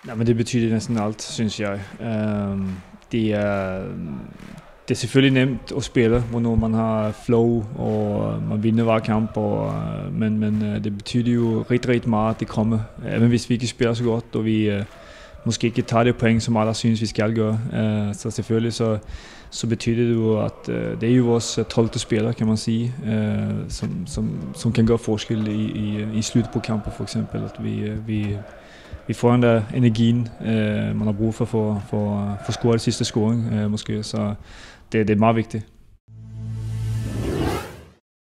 Nej, men det betyder næsten alt, synes jeg. Det er selvfølgelig nemt at spille, hvornår man har flow, og man vinder hver kamp, men det betyder jo rigtig meget, det kommer. Even hvis vi ikke spiller så godt, og vi måske ikke tager det point, som alle synes, vi skal gøre. Så selvfølgelig så betyder det jo, at det er jo vores 12. spiller, kan man sige, som kan gøre forskel i slutet på kampen, for eksempel. At vi får den der energien, man har brug for at score det sidste scoring, måske. Så det er meget vigtigt.